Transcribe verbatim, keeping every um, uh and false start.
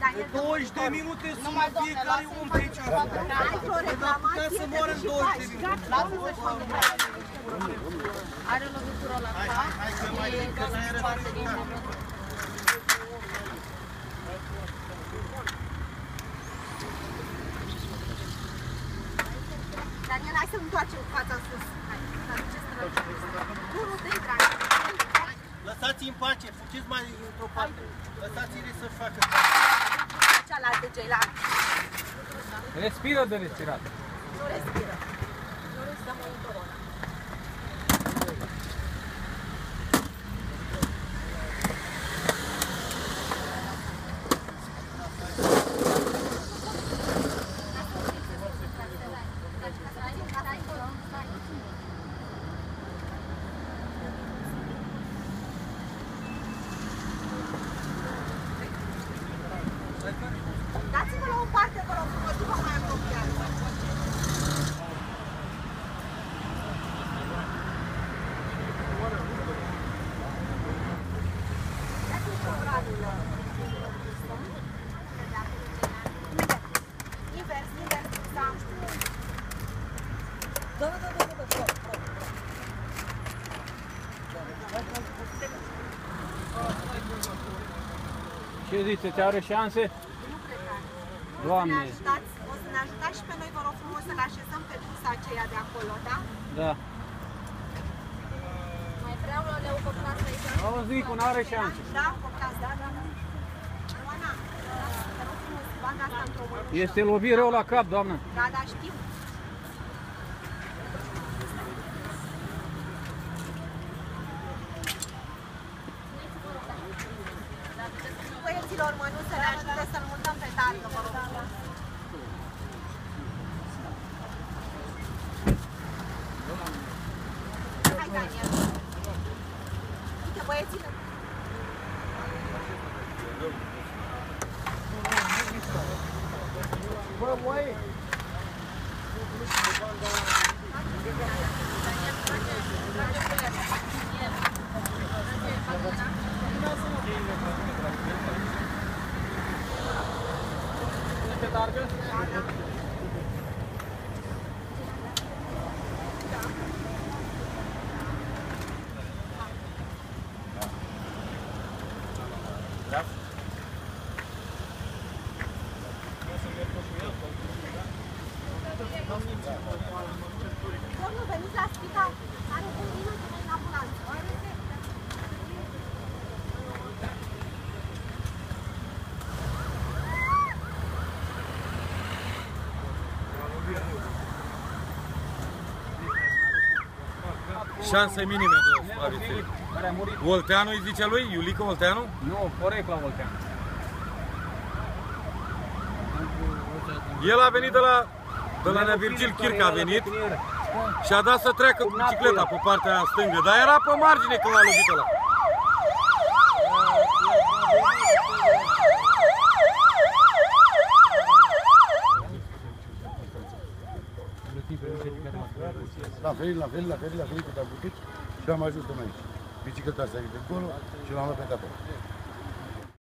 douăzeci de minute sună fiecare om pe aici. Dar putea să moară în douăzeci de minute. Are lovitură la cap. Hai să mai zic că s-a rezolvat. Daniel, hai să întoarcem fața în sus. Hai, să aduceți trăgere. Nu, nu, dă-i drag. Lăsați-i în pace, fugiți mai într-o parte. Lăsați-i să-și facă. Cealaltă ceilalți. Respiră de respirat. Nu respiră. Nu respiră monitorul ăla. Dați-vă la o parte, vă rog, frumos, după mai apropiat. Dați-mi programul. Invers, invers, da. Da, da, da, da, da, Ce ziceți, are șanse? Doamne! O să ne ajutați și pe noi, vă rog frumos, să-l așezăm pe busa aceea de acolo, da? Da. Mai vreau leucoplast aici. O zic, nu are șanse. Da, coplast, da, da. Ioana, te rog frumos, banda asta într-o mănușă. Este lovit rău la cap, doamnă. Da, da, știu. Băieților, mănuși, să ne ajute să-l mutăm pe tată, vă rog. Hai, Daniel. Uite, băieților. Bă, băi! Este largă? Da, da. Da? Domnul, veniți la spital. Are un minut în ambulanță. Șanse minime de supraviețuire. Care a murit? Olteanu îi zice lui? Iulică Olteanu? Nu, corect la Olteanu. El a venit de la, de la Nea Virgil Chirca, a venit și a dat să treacă cu bicicleta pe partea stângă, dar era pe margine când l-a lovit ăla. La fel, la fel, la fel, la fel, cât am putut și am ajuns până aici. Bicicleta asta e de acolo și l-am luat pe acolo.